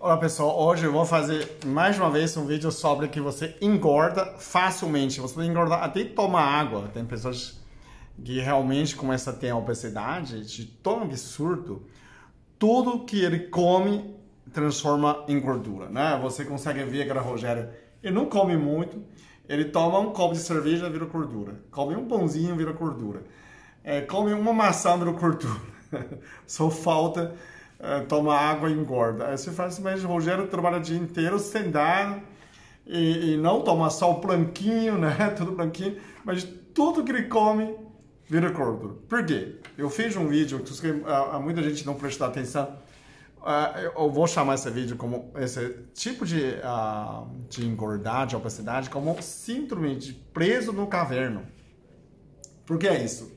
Olá pessoal, hoje eu vou fazer mais uma vez um vídeo sobre que você engorda facilmente. Você pode engordar até tomar água. Tem pessoas que realmente começam a ter obesidade de tão absurdo. Tudo que ele come transforma em gordura, né? Você consegue ver aquele Rogério, ele não come muito, ele toma um copo de cerveja, vira gordura. Come um pãozinho, vira gordura. Come uma maçã, vira gordura. Só falta tomar água e engorda. Aí você fala assim, mas o Rogério trabalha o dia inteiro sem dar e não toma só o branquinho, né? Tudo branquinho, mas tudo que ele come vira gordura. Por quê? Eu fiz um vídeo que muita gente não prestou atenção. Eu vou chamar esse vídeo como esse tipo de engordar, de obesidade, como síndrome de preso no caverno. Por que é isso?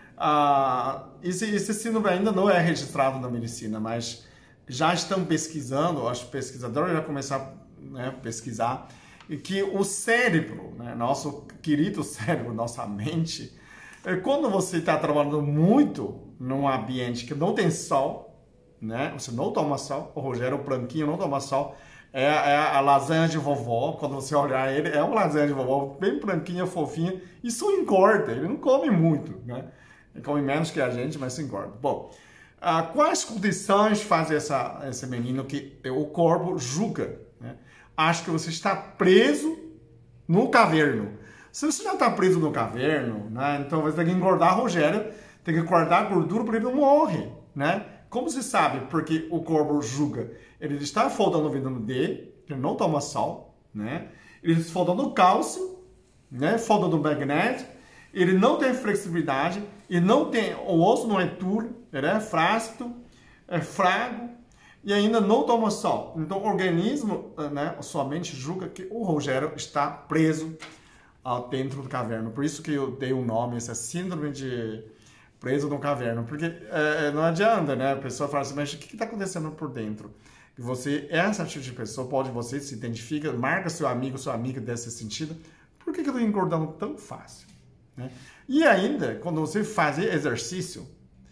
Esse síndrome ainda não é registrado na medicina, mas já estão pesquisando, os pesquisadores já começaram a pesquisar, e que o cérebro, né, nosso querido cérebro, nossa mente, quando você está trabalhando muito num ambiente que não tem sol, né, você não toma sol, o Rogério branquinho não toma sol, é a lasanha de vovó, quando você olhar ele, é uma lasanha de vovó, bem branquinha, fofinha, isso engorda, ele não come muito, né? Ele come menos que a gente, mas se engorda. Bom, quais condições faz esse menino que o corpo julga, né? Acho que você está preso no caverno. Se você já está preso no caverno, né, então você tem que engordar Rogério, tem que guardar gordura para ele não morrer, né? Como se sabe? Porque o corpo julga. Ele está faltando vitamina D, ele não toma sol, né? Ele está faltando cálcio, né? Faltando magnésio, ele não tem flexibilidade, e não tem, o osso não é duro, ele é flácido, é fraco, e ainda não toma sol. Então o organismo, né, sua mente julga que o Rogério está preso dentro do caverna. Por isso que eu dei o nome, essa síndrome de preso no caverna. Porque não adianta, né? A pessoa fala assim, mas o que está acontecendo por dentro? E você, essa tipo de pessoa, você se identifica, marca seu amigo, sua amiga desse sentido. Por que eu estou engordando tão fácil? Né? E ainda, quando você faz exercício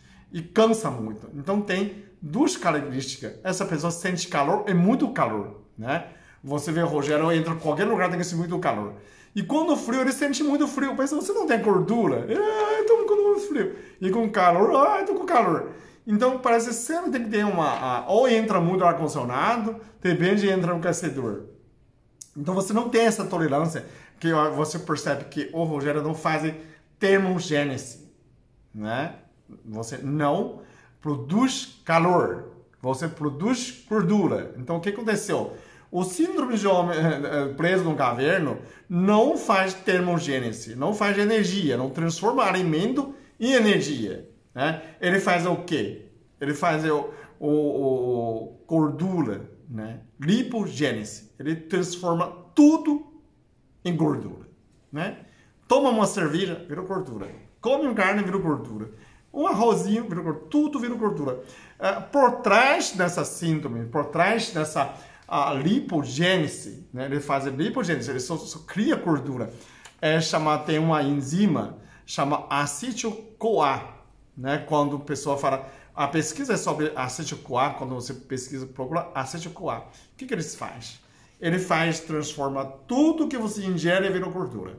e cansa muito, então tem duas características. Essa pessoa sente calor e muito calor, né? Você vê o Rogério, entra em qualquer lugar, tem que sentir muito calor. E quando frio, ele sente muito frio. Mas você não tem gordura? Estou com frio. E com calor? Estou com calor. Então, parece que sempre tem que ter ou entra muito ar-condicionado, depende, entra um aquecedor. Então, você não tem essa tolerância, que você percebe que o Rogério não faz termogênese, né? Você não produz calor, você produz gordura. Então, o que aconteceu? O síndrome de homem preso no caverno não faz termogênese, não faz energia, não transforma alimento em energia, né? Ele faz o quê? Ele faz o gordura, né? Lipogênese. Ele transforma tudo em gordura, né? Toma uma cerveja, vira gordura. Come um carne, vira gordura. Um arrozinho, vira gordura. Tudo vira gordura. Por trás dessa síndrome, por trás dessa lipogênese, né? Ele faz a lipogênese, ele só cria gordura. Tem uma enzima, chama acetil-CoA, né? Quando a pessoa fala, a pesquisa é sobre acetil-CoA, quando você pesquisa, procura acetil-CoA. O que eles fazem? Ele transforma tudo que você ingere e vira gordura.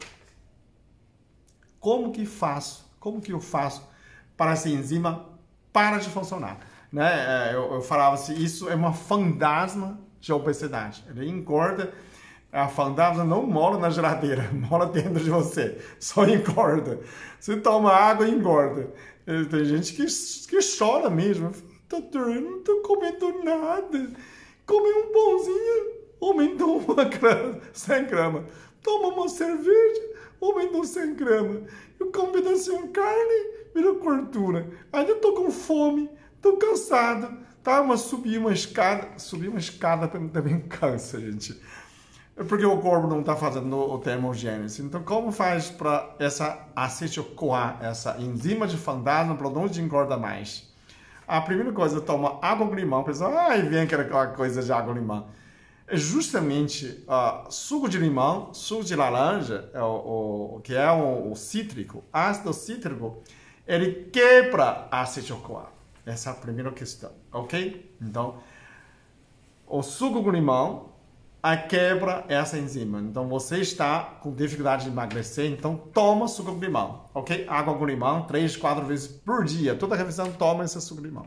Como que eu faço para essa enzima parar de funcionar? Né? Eu falava assim, isso é uma fantasma de obesidade. Ele engorda, a fantasma não mora na geladeira, mora dentro de você, só engorda. Você toma água e engorda. Tem gente que chora mesmo. Não estou comendo nada. Come um pãozinho, aumentou 100 gramas. Toma uma cerveja, aumentou 100 gramas. Eu como um pedacinho de carne, virou gordura. Ainda estou com fome, estou cansado. Tá, subir uma escada também cansa, gente. É porque o corpo não está fazendo o termogênese. Então, como faz para essa acetil-CoA, essa enzima de fantasma, para não engorda mais? A primeira coisa, toma água com limão. Pessoal, vem aquela coisa de água com limão. É justamente suco de limão, suco de laranja, que é o cítrico, ácido cítrico, ele quebra a acetil-CoA. Essa é a primeira questão, ok? Então, o suco com limão quebra essa enzima. Então, você está com dificuldade de emagrecer, então toma suco com limão, ok? Água com limão, 3, 4 vezes por dia. Toda refeição toma esse suco com limão.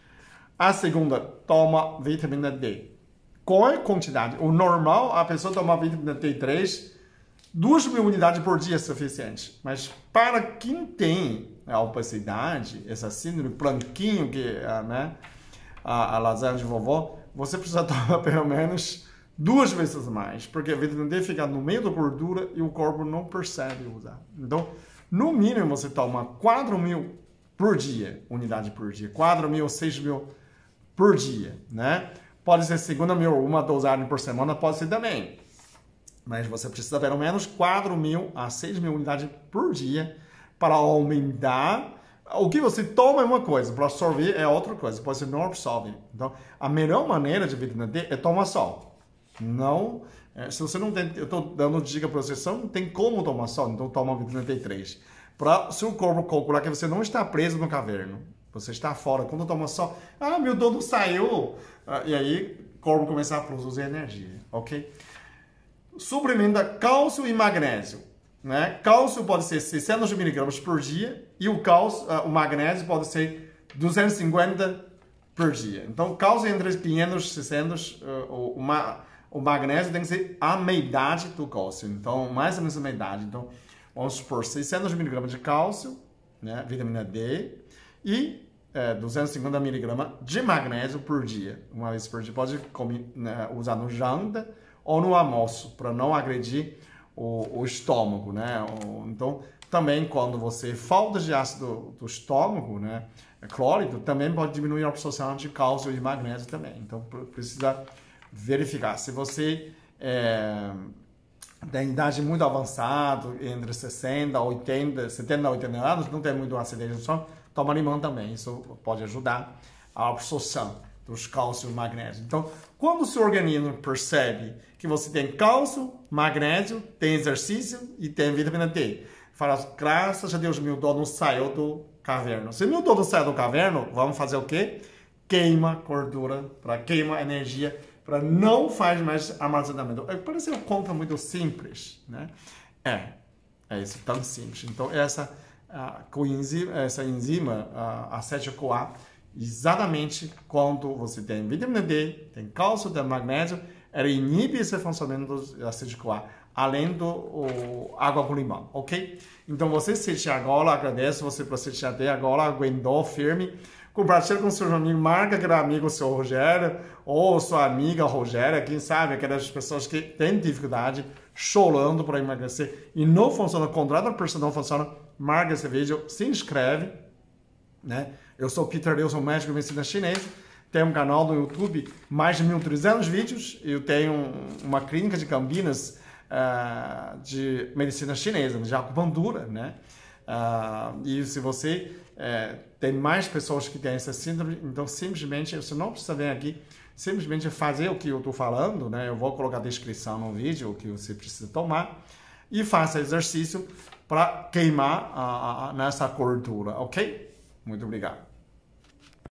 A segunda, toma vitamina D. Qual é a quantidade? O normal, a pessoa toma vitamina D3, 2.000 unidades por dia é suficiente. Mas para quem tem a obesidade, essa síndrome branquinho, que é, né, a lasanha de vovó, você precisa tomar pelo menos 2 vezes mais, porque a vitamina D fica no meio da gordura e o corpo não percebe usar. Então, no mínimo, você toma 4.000 por dia, unidade por dia, 4.000, 6.000 por dia, né? Pode ser 2.000, uma dosagem por semana, pode ser também. Mas você precisa pelo menos 4.000 a 6.000 unidades por dia para aumentar. O que você toma é uma coisa, para absorver é outra coisa, pode ser não absorve. Então, a melhor maneira de vitamina D é tomar sol. Não, se você não tem, eu estou dando dica para você, não tem como tomar sol, então toma vitamina D3. Para o seu corpo calcular que você não está preso no caverna, você está fora. Quando toma sol, meu dono saiu. E aí, o corpo começa a produzir energia, ok? Suplementa cálcio e magnésio, né? Cálcio pode ser 600 miligramas por dia e o magnésio pode ser 250 por dia. Então, cálcio entre 500 e 600, o magnésio tem que ser a metade do cálcio. Então, mais ou menos a metade. Então, vamos supor 600 miligramas de cálcio, né? Vitamina D, e 250 miligramas de magnésio por dia. Uma vez por dia. Pode usar no janta ou no almoço, para não agredir o estômago, né? Então, também quando você falta de ácido do estômago, né? Clórido, também pode diminuir a absorção de cálcio e magnésio também. Então, precisa verificar. Se você tem idade muito avançada, entre 60, 80, 70 a 80 anos, não tem muito acidez no estômago, toma limão também. Isso pode ajudar a absorção dos cálcio e magnésio. Então, quando o seu organismo percebe que você tem cálcio, magnésio, tem exercício e tem vitamina D, fala, graças a Deus, meu dono saiu do caverna. Se meu dono saiu do caverna, vamos fazer o quê? Queima gordura, para queimar energia, para não fazer mais armazenamento. Parece uma conta muito simples, né? É isso, tão simples. Então, essa enzima, a acetil-CoA, exatamente quando você tem vitamina D, tem cálcio, tem magnésio, ela inibe esse funcionamento do acetil-CoA, além do água com limão, ok? Então, você assiste agora, agradeço você por assistir até agora, aguentou firme. Compartilha com seus amigos, marca aquele amigo, seu Rogério, ou sua amiga Rogéria, quem sabe, aquelas pessoas que têm dificuldade, chorando para emagrecer, e não funciona, contrata a pessoa, não funciona, marca esse vídeo, se inscreve, né? Eu sou Peter Liu, sou médico de medicina chinesa, tenho um canal no YouTube, mais de 1.300 vídeos, eu tenho uma clínica de Campinas, de medicina chinesa, de acupuntura, né? E se você tem mais pessoas que têm essa síndrome, então simplesmente você não precisa vir aqui, simplesmente fazer o que eu estou falando, né? Eu vou colocar a descrição no vídeo, o que você precisa tomar, e faça exercício para queimar nessa gordura, ok? Muito obrigado.